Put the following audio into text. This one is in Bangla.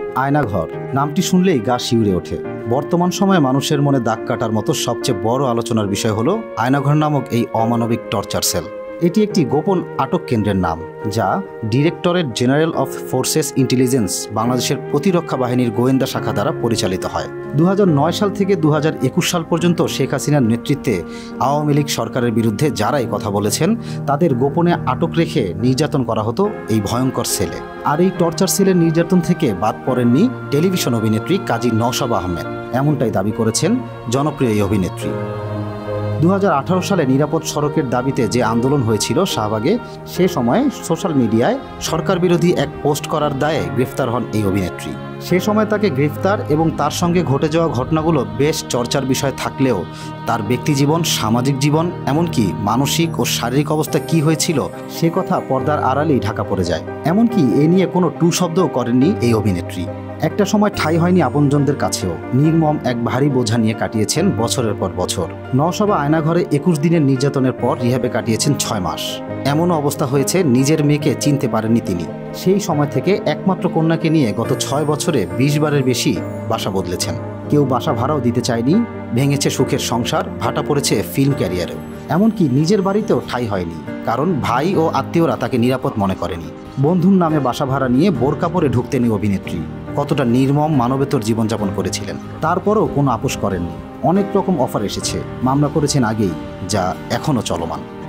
আয়নাঘর নামটি শুনলেই গা শিউরে ওঠে। বর্তমান সময়ে মানুষের মনে দাগ কাটার মতো সবচেয়ে বড় আলোচনার বিষয় হলো আয়নাঘর নামক এই অমানবিক টর্চার সেল। এটি একটি গোপন আটক কেন্দ্রের নাম, যা directorate general of forces intelligence বাংলাদেশের প্রতিরক্ষা বাহিনীর গোয়েন্দা শাখা দ্বারা পরিচালিত হয়। 2009 সাল থেকে 2021 সাল পর্যন্ত শেখ হাসিনার নেতৃত্বে আওয়ামী লীগ সরকারের বিরুদ্ধে যারাই কথা বলেছেন তাদের গোপনে আটক রেখে নির্যাতন করা হতো এই ভয়ঙ্কর সেলে। আর এই টর্চার সেলের নির্যাতন থেকে বাদ পড়েননি টেলিভিশন অভিনেত্রী কাজী নওশাবা আহমেদ। এমনটাই দাবি করেছেন জনপ্রিয় এই অভিনেত্রী। 2018 সালে নিরাপদ সড়কের দাবিতে যে আন্দোলন হয়েছিল শাহবাগে, সে সময় সোশ্যাল মিডিয়ায় সরকার বিরোধী এক পোস্ট করার দায়ে গ্রেফতার হন এই অভিনেত্রী। সে সময় তাকে গ্রেফতার এবং তার সঙ্গে ঘটে যাওয়া ঘটনাগুলো বেশ চর্চার বিষয় থাকলেও তার ব্যক্তিজীবন, সামাজিক জীবন, এমনকি মানসিক ও শারীরিক অবস্থা কী হয়েছিল সে কথা পর্দার আড়ালেই ঢাকা পড়ে যায়। এমনকি এ নিয়ে কোনো টু শব্দও করেননি এই অভিনেত্রী। একটা সময় ঠাঁই হয়নি আপনজনদের কাছেও। নির্মম এক ভারী বোঝা নিয়ে কাটিয়েছেন বছরের পর বছর। নওশাবা আয়নাঘরে 21 দিনের নির্যাতনের পর রিহ্যাবে কাটিয়েছেন 6 মাস। এমনও অবস্থা হয়েছে নিজের মেয়েকে চিনতে পারেননি তিনি। সেই সময় থেকে একমাত্র কন্যাকে নিয়ে গত 6 বছরে 20 বারের বেশি বাসা বদলেছেন। কেউ বাসা ভাড়াও দিতে চায়নি, ভেঙেছে সুখের সংসার, ভাটা পড়েছে ফিল্ম ক্যারিয়ারেও। এমনকি নিজের বাড়িতেও ঠাঁই হয়নি, কারণ ভাই ও আত্মীয়রা তাকে নিরাপদ মনে করেনি। বন্ধুর নামে বাসা ভাড়া নিয়ে বোরকা পরে ঢুকতেন এই অভিনেত্রী। কতটা নির্মম মানবেতর জীবনযাপন করেছিলেন। তারপরও কোনো আপোষ করেননি। অনেক রকম অফার এসেছে, মামলা করেছেন আগেই, যা এখনও চলমান।